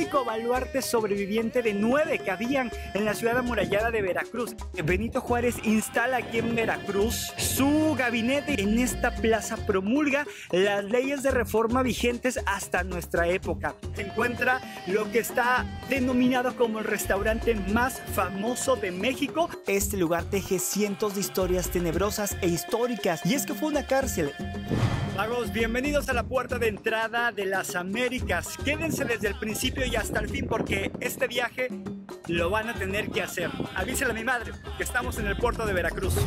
único baluarte sobreviviente de 9 que habían en la ciudad amurallada de Veracruz. Benito Juárez instala aquí en Veracruz su gabinete. En esta plaza promulga las leyes de reforma vigentes hasta nuestra época. Se encuentra lo que está denominado como el restaurante más famoso de México. Este lugar teje cientos de historias tenebrosas e históricas, y es que fue una cárcel. Magos, bienvenidos a la puerta de entrada de las Américas. Quédense desde el principio y hasta el fin porque este viaje lo van a tener que hacer. Avísale a mi madre que estamos en el puerto de Veracruz.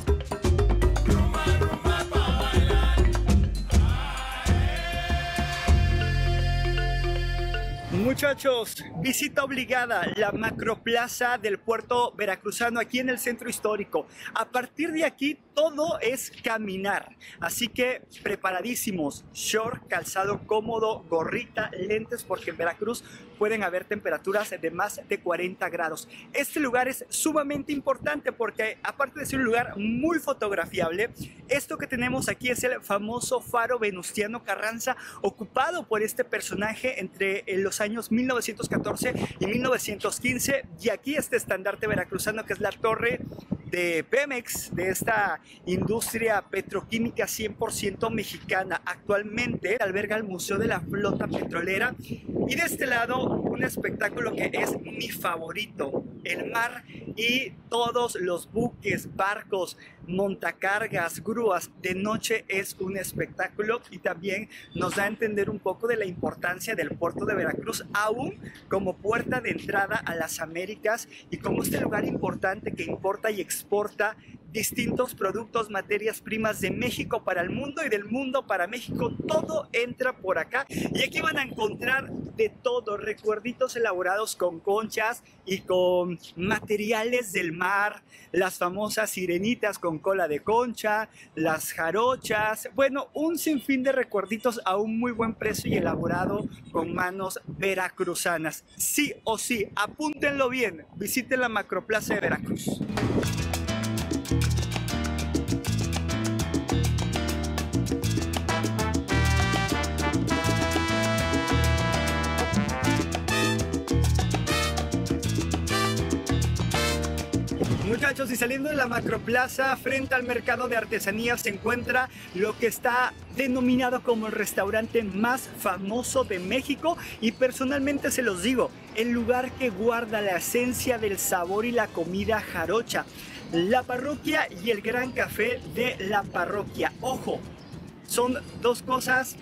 Muchachos, visita obligada, la macroplaza del puerto veracruzano aquí en el centro histórico. A partir de aquí todo es caminar, así que preparadísimos, short, calzado cómodo, gorrita, lentes, porque en Veracruz pueden haber temperaturas de más de 40 grados. Este lugar es sumamente importante porque aparte de ser un lugar muy fotografiable, esto que tenemos aquí es el famoso faro Venustiano Carranza, ocupado por este personaje entre los años 1914 y 1915, y aquí este estandarte veracruzano que es la torre de Pemex, de esta industria petroquímica 100% mexicana. Actualmente alberga el Museo de la Flota Petrolera, y de este lado un espectáculo que es mi favorito: el mar y todos los buques, barcos, montacargas, grúas. De noche es un espectáculo y también nos da a entender un poco de la importancia del puerto de Veracruz aún como puerta de entrada a las Américas, y como este lugar importante que importa y exporta distintos productos, materias primas de México para el mundo y del mundo para México. Todo entra por acá y aquí van a encontrar de todo: recuerditos elaborados con conchas y con materiales del mar, las famosas sirenitas con cola de concha, las jarochas, bueno, un sinfín de recuerditos a un muy buen precio y elaborado con manos veracruzanas. Sí o sí, apúntenlo bien, visiten la macroplaza de Veracruz. Muchachos, y saliendo de la macroplaza, frente al mercado de artesanías se encuentra lo que está denominado como el restaurante más famoso de México, y personalmente se los digo, el lugar que guarda la esencia del sabor y la comida jarocha. La parroquia y el gran café de la parroquia. Ojo, son dos cosas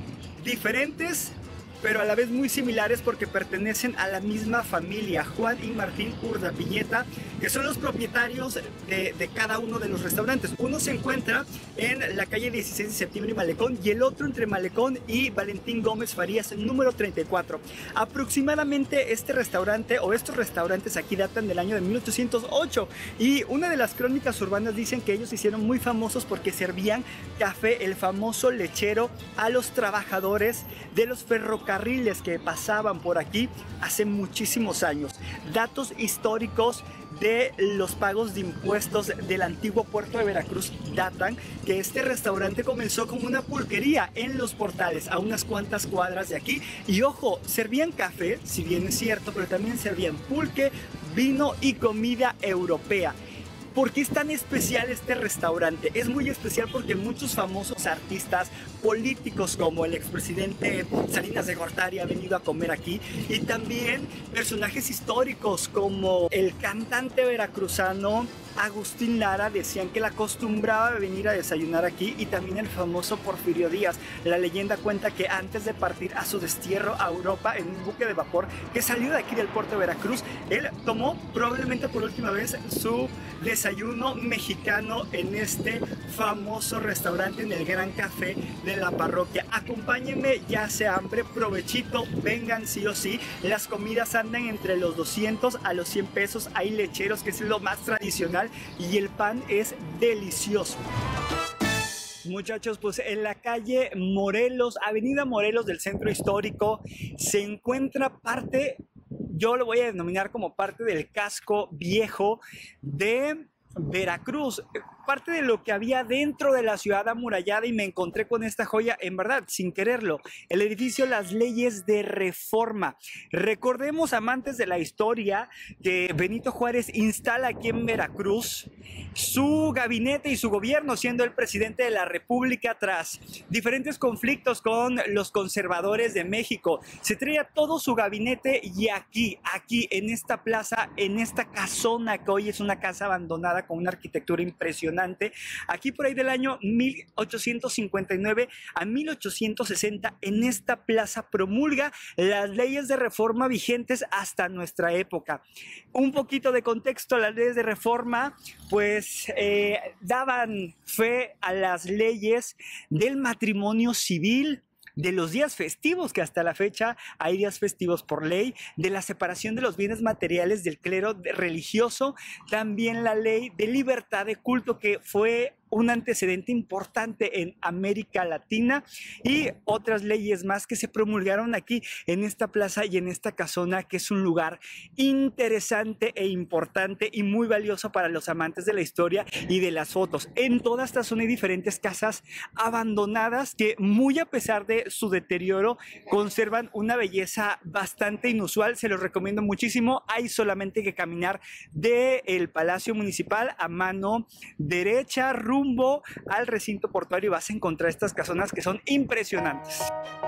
diferentes, pero a la vez muy similares porque pertenecen a la misma familia, Juan y Martín Urdapilleta, que son los propietarios de cada uno de los restaurantes. Uno se encuentra en la calle 16 de septiembre y Malecón, y el otro entre Malecón y Valentín Gómez Farías, número 34. Aproximadamente este restaurante o estos restaurantes aquí datan del año de 1808, y una de las crónicas urbanas dicen que ellos se hicieron muy famosos porque servían café, el famoso lechero, a los trabajadores de los ferrocarriles que pasaban por aquí hace muchísimos años. Datos históricos de los pagos de impuestos del antiguo puerto de Veracruz datan que este restaurante comenzó como una pulquería en Los Portales, a unas cuantas cuadras de aquí. Y ojo, servían café, si bien es cierto, pero también servían pulque, vino y comida europea. ¿Por qué es tan especial este restaurante? Es muy especial porque muchos famosos artistas, políticos como el expresidente Salinas de Gortari ha venido a comer aquí, y también personajes históricos como el cantante veracruzano Agustín Lara decían que la acostumbraba a venir a desayunar aquí, y también el famoso Porfirio Díaz. La leyenda cuenta que antes de partir a su destierro a Europa en un buque de vapor que salió de aquí del puerto de Veracruz, él tomó probablemente por última vez su desayuno mexicano en este famoso restaurante, en el Gran Café de la Parroquia. Acompáñenme, ya hace hambre, provechito, vengan sí o sí. Las comidas andan entre los 200 a los 100 pesos. Hay lecheros, que es lo más tradicional, y el pan es delicioso. Muchachos, pues en la calle Morelos, avenida Morelos del centro histórico, se encuentra parte, yo lo voy a denominar como parte del casco viejo de Veracruz. parte de lo que había dentro de la ciudad amurallada y me encontré con esta joya, en verdad, sin quererlo, el edificio Las Leyes de Reforma. Recordemos, amantes de la historia, que Benito Juárez instala aquí en Veracruz su gabinete y su gobierno, siendo el presidente de la República tras diferentes conflictos con los conservadores de México. Se traía todo su gabinete y aquí en esta plaza, en esta casona que hoy es una casa abandonada con una arquitectura impresionante, aquí por ahí del año 1859 a 1860, en esta plaza promulga las leyes de reforma vigentes hasta nuestra época. Un poquito de contexto: las leyes de reforma pues daban fe a las leyes del matrimonio civil, de los días festivos, que hasta la fecha hay días festivos por ley, de la separación de los bienes materiales del clero religioso, también la ley de libertad de culto, que fue un antecedente importante en América Latina, y otras leyes más que se promulgaron aquí en esta plaza y en esta casona, que es un lugar interesante e importante y muy valioso para los amantes de la historia y de las fotos. En toda esta zona hay diferentes casas abandonadas que, muy a pesar de su deterioro, conservan una belleza bastante inusual. Se los recomiendo muchísimo. Hay solamente que caminar del Palacio Municipal a mano derecha rumbo al recinto portuario y vas a encontrar estas casonas que son impresionantes.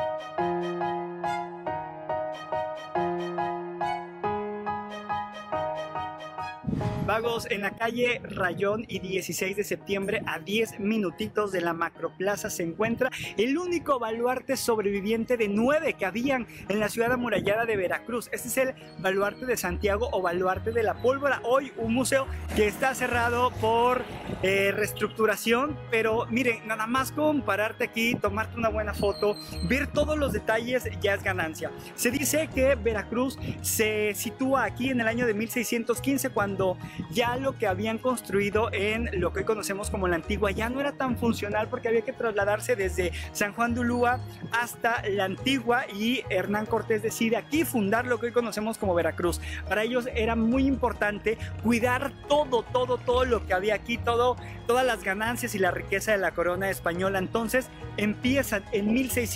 Vagos, en la calle Rayón y 16 de septiembre, a 10 minutitos de la Macroplaza, se encuentra el único baluarte sobreviviente de 9 que habían en la ciudad amurallada de Veracruz. Este es el baluarte de Santiago o baluarte de la Pólvora, hoy un museo que está cerrado por reestructuración, pero miren, nada más con pararte aquí, tomarte una buena foto, ver todos los detalles, ya es ganancia. Se dice que Veracruz se sitúa aquí en el año de 1615, cuando ya lo que habían construido en lo que hoy conocemos como la Antigua ya no era tan funcional, porque había que trasladarse desde San Juan de Ulúa hasta la Antigua, y Hernán Cortés decide aquí fundar lo que hoy conocemos como Veracruz. Para ellos era muy importante cuidar todo lo que había aquí, todas las ganancias y la riqueza de la corona española. Entonces empiezan en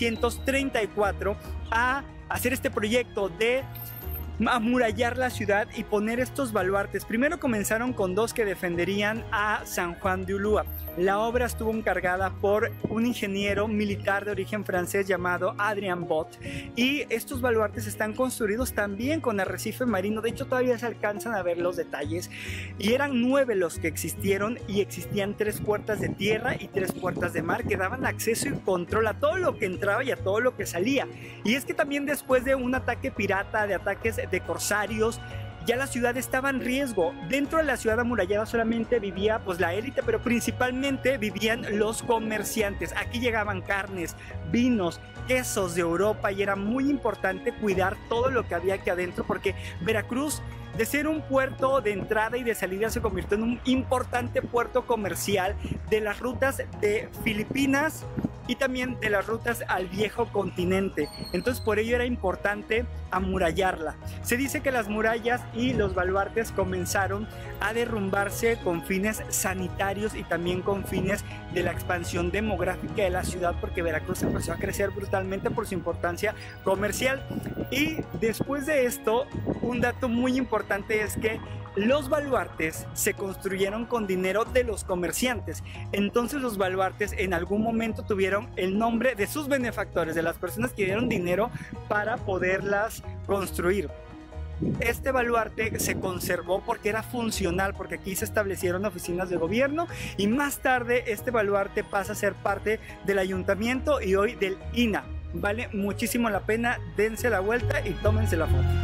1634 a hacer este proyecto de amurallar la ciudad y poner estos baluartes. Primero comenzaron con 2 que defenderían a San Juan de Ulúa. La obra estuvo encargada por un ingeniero militar de origen francés llamado Adrien Bot, y estos baluartes están construidos también con arrecife marino. De hecho, todavía se alcanzan a ver los detalles, y eran 9 los que existieron, y existían 3 puertas de tierra y 3 puertas de mar que daban acceso y control a todo lo que entraba y a todo lo que salía. Y es que también, después de un ataque pirata, de ataques de corsarios, ya la ciudad estaba en riesgo. Dentro de la ciudad amurallada solamente vivía pues la élite, pero principalmente vivían los comerciantes. Aquí llegaban carnes, vinos, quesos de Europa, y era muy importante cuidar todo lo que había aquí adentro, porque Veracruz, de ser un puerto de entrada y de salida, se convirtió en un importante puerto comercial de las rutas de Filipinas y también de las rutas al viejo continente. Entonces, por ello era importante amurallarla. Se dice que las murallas y los baluartes comenzaron a derrumbarse con fines sanitarios y también con fines de la expansión demográfica de la ciudad, porque Veracruz empezó a crecer brutalmente por su importancia comercial. Y después de esto, un dato muy importante es que los baluartes se construyeron con dinero de los comerciantes. Entonces los baluartes en algún momento tuvieron el nombre de sus benefactores, de las personas que dieron dinero para poderlas construir. Este baluarte se conservó porque era funcional, porque aquí se establecieron oficinas de gobierno, y más tarde este baluarte pasa a ser parte del ayuntamiento y hoy del INAH. Vale muchísimo la pena, dense la vuelta y tómense la foto.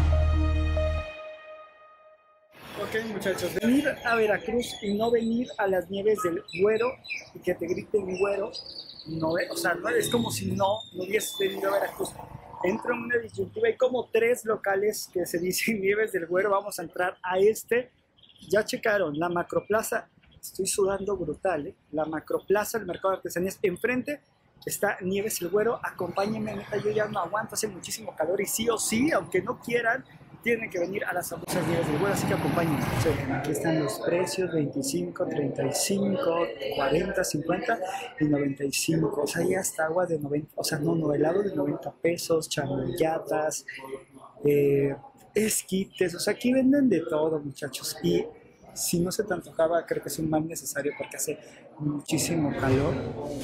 Ok, muchachos, venir a Veracruz y no venir a las nieves del Güero y que te griten Güero, no, o sea, no, es como si no hubieses venido a Veracruz. Entro en una disyuntiva, hay como 3 locales que se dicen Nieves del Güero. Vamos a entrar a este. Ya checaron, la Macroplaza, estoy sudando brutal, ¿eh? La Macroplaza, el mercado de artesanías, enfrente está Nieves el Güero. Acompáñenme, neta, yo ya no aguanto, hace muchísimo calor, y sí o sí, aunque no quieran, tienen que venir a las famosas Nieves del Güero, así que acompáñenme. Sí, aquí están los precios, 25, 35, 40, 50 y 95. O sea, hay hasta agua de 90, o sea, no, helado de 90 pesos, chamoyadas, esquites, o sea, aquí venden de todo, muchachos. Y si no se te antojaba, creo que es un mal necesario porque hace muchísimo calor.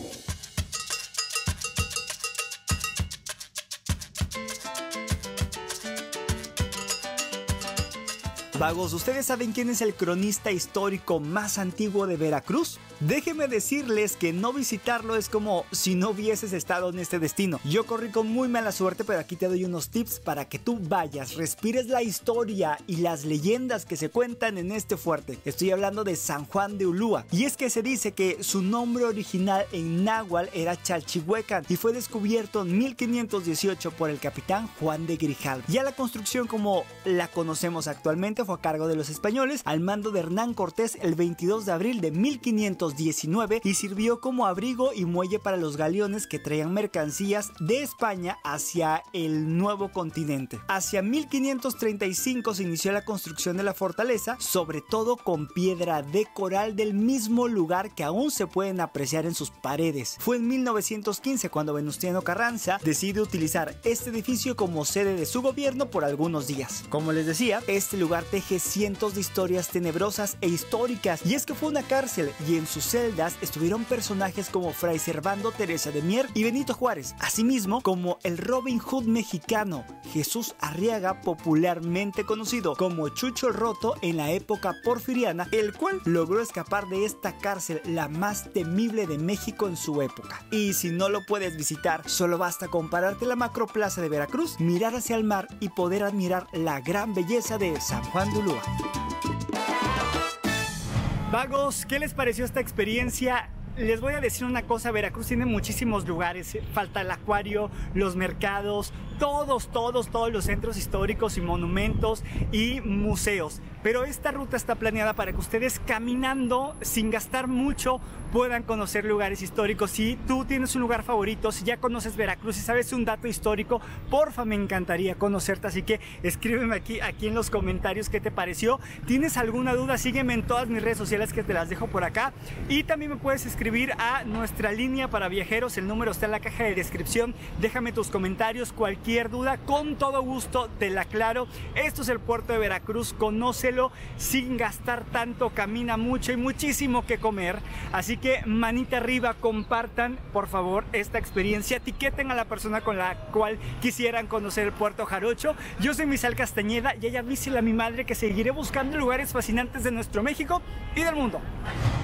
Vagos, ¿ustedes saben quién es el cronista histórico más antiguo de Veracruz? Déjenme decirles que no visitarlo es como si no hubieses estado en este destino. Yo corrí con muy mala suerte, pero aquí te doy unos tips para que tú vayas, respires la historia y las leyendas que se cuentan en este fuerte. Estoy hablando de San Juan de Ulúa. Y es que se dice que su nombre original en náhuatl era Chalchihuecan y fue descubierto en 1518 por el capitán Juan de Grijalva. Ya la construcción como la conocemos actualmente fue a cargo de los españoles al mando de Hernán Cortés el 22 de abril de 1519 y sirvió como abrigo y muelle para los galeones que traían mercancías de España hacia el nuevo continente. Hacia 1535 se inició la construcción de la fortaleza, sobre todo con piedra de coral del mismo lugar que aún se pueden apreciar en sus paredes. Fue en 1915 cuando Venustiano Carranza decide utilizar este edificio como sede de su gobierno por algunos días. Como les decía, este lugar teje cientos de historias tenebrosas e históricas, y es que fue una cárcel y en sus celdas estuvieron personajes como Fray Servando Teresa de Mier y Benito Juárez, asimismo como el Robin Hood mexicano Jesús Arriaga, popularmente conocido como Chucho el Roto en la época porfiriana, el cual logró escapar de esta cárcel, la más temible de México en su época. Y si no lo puedes visitar, solo basta con pararte en la Macroplaza de Veracruz, mirar hacia el mar y poder admirar la gran belleza de San Juan de Ulúa. Vagos, ¿qué les pareció esta experiencia? Les voy a decir una cosa, Veracruz tiene muchísimos lugares, falta el acuario, los mercados, todos los centros históricos y monumentos y museos. Pero esta ruta está planeada para que ustedes caminando, sin gastar mucho, puedan conocer lugares históricos. Si tú tienes un lugar favorito, si ya conoces Veracruz y sabes un dato histórico, porfa, me encantaría conocerte. Así que escríbeme aquí en los comentarios qué te pareció. ¿Tienes alguna duda? Sígueme en todas mis redes sociales que te las dejo por acá. Y también me puedes escribir a nuestra línea para viajeros. El número está en la caja de descripción. Déjame tus comentarios, cualquier duda, con todo gusto te la aclaro. Esto es el puerto de Veracruz, conócelo sin gastar tanto, camina mucho y muchísimo que comer. Así que manita arriba, compartan por favor esta experiencia, etiqueten a la persona con la cual quisieran conocer el Puerto Jarocho. Yo soy Misael Castañeda y ella avísele a mi madre que seguiré buscando lugares fascinantes de nuestro México y del mundo.